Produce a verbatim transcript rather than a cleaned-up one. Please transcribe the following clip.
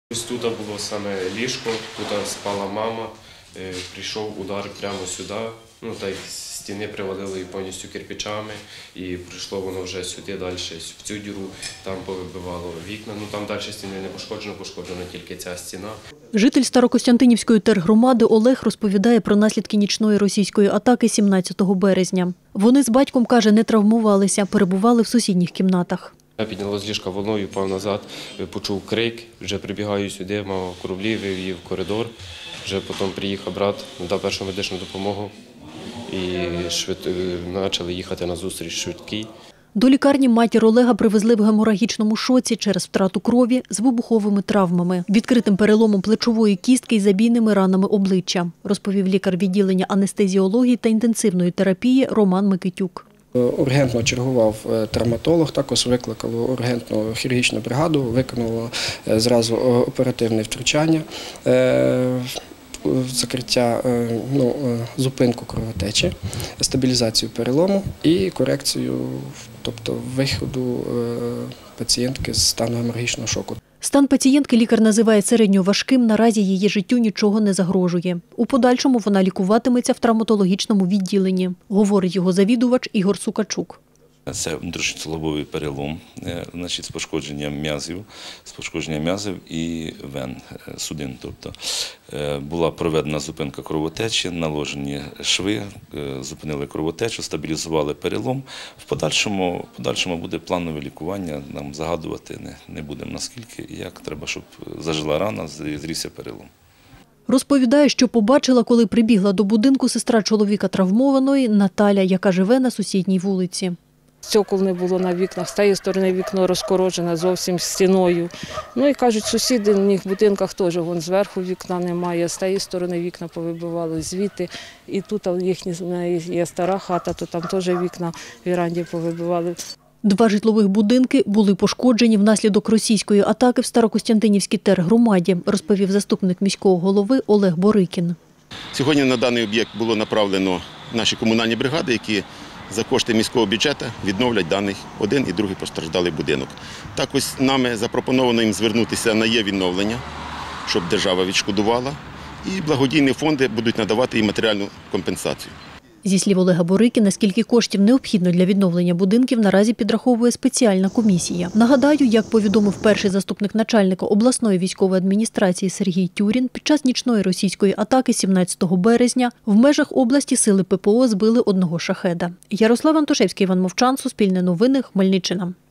Ось тут було саме ліжко, тут спала мама, прийшов удар прямо сюди, ну так стіни привалили повністю кирпичами і прийшло воно вже сюди далі, в цю діру, там повибивало вікна, ну там далі стіни не пошкоджено, пошкоджена тільки ця стіна. Житель Старокостянтинівської тергромади Олег розповідає про наслідки нічної російської атаки сімнадцятого березня. Вони з батьком, каже, не травмувалися, перебували в сусідніх кімнатах. Я підняла з ліжка волною, впав назад, почув крик, вже прибігаю сюди, мав кораблі, вивів її в коридор. Вже потім приїхав брат, надав першу медичну допомогу і швид... почали їхати на зустріч швидкій. До лікарні матір Олега привезли в геморагічному шоці через втрату крові з вибуховими травмами, відкритим переломом плечової кістки і забійними ранами обличчя, розповів лікар відділення анестезіології та інтенсивної терапії Роман Микитюк. Ургентно чергував травматолог, також викликало ургентну хірургічну бригаду, виконало зразу оперативне втручання, закриття, ну, зупинку кровотечі, стабілізацію перелому і корекцію, тобто виходу пацієнтки з стану геморагічного шоку. Стан пацієнтки лікар називає середньоважким, наразі її життю нічого не загрожує. У подальшому вона лікуватиметься в травматологічному відділенні, говорить його завідувач Ігор Сукачук. Це внутрішньоцеловий перелом, значить, з пошкодженням м'язів, з пошкодженням м'язів і вен, судин. Тобто була проведена зупинка кровотечі, наложені шви, зупинили кровотечу, стабілізували перелом. В подальшому, в подальшому буде планове лікування, нам загадувати не, не будемо наскільки і як треба, щоб зажила рана, зрісся перелом. Розповідає, що побачила, коли прибігла до будинку сестра чоловіка травмованої Наталя, яка живе на сусідній вулиці. Стекол не було на вікнах, з тієї сторони вікно розкорочене зовсім стіною. Ну і кажуть, сусіди, в них в будинках теж, вон зверху вікна немає, з тієї сторони вікна повибивали звідти. І тут їхня є стара хата, то там теж вікна в віранді повибивали. Два житлових будинки були пошкоджені внаслідок російської атаки в Старокостянтинівській тергромаді, розповів заступник міського голови Олег Борикін. Сьогодні на даний об'єкт було направлено наші комунальні бригади, які за кошти міського бюджету відновлять даний один і другий постраждалий будинок. Також нами запропоновано їм звернутися на є-відновлення, щоб держава відшкодувала, і благодійні фонди будуть надавати їм матеріальну компенсацію. Зі слів Олега Борикіна, скільки коштів необхідно для відновлення будинків, наразі підраховує спеціальна комісія. Нагадаю, як повідомив перший заступник начальника обласної військової адміністрації Сергій Тюрін, під час нічної російської атаки сімнадцятого березня в межах області сили ППО збили одного шахеда. Ярослав Антошевський, Іван Мовчан, Суспільне новини, Хмельниччина.